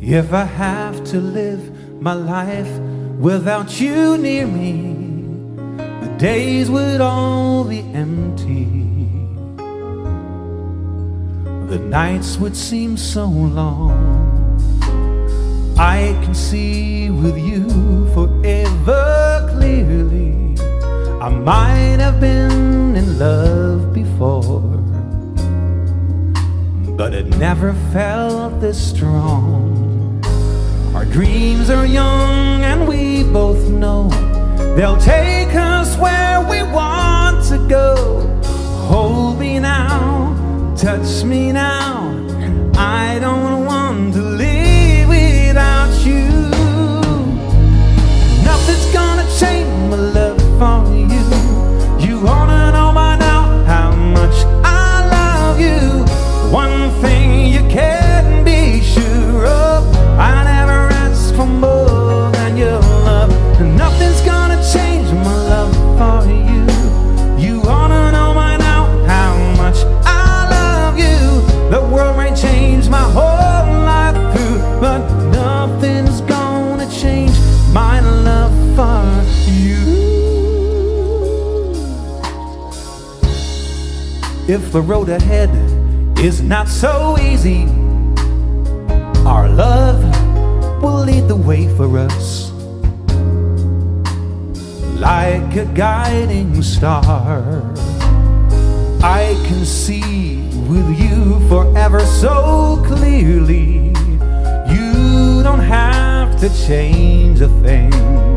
If I have to live my life without you near me, the days would all be empty. The nights would seem so long. I can see with you forever clearly. I might have been in love before, but it never felt this strong. Our dreams are young and we both know they'll take us where we want to go. Hold me now, touch me now, I don't want to live without you. Nothing's gonna change my love for you. You wanna know by now how much I love you. One thing you can be sure of, I never ask for more than your love. And nothing's gonna change my love for you. You wanna know by now how much I love you. The world may change my whole life through, but nothing's gonna change my love for you. If the road ahead is not so easy, our love will lead the way for us, like a guiding star. I can see with you forever so clearly. You don't have to change a thing.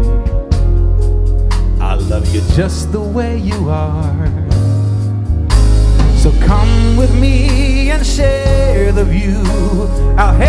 I love you just the way you are. So come with me and share the view. I'll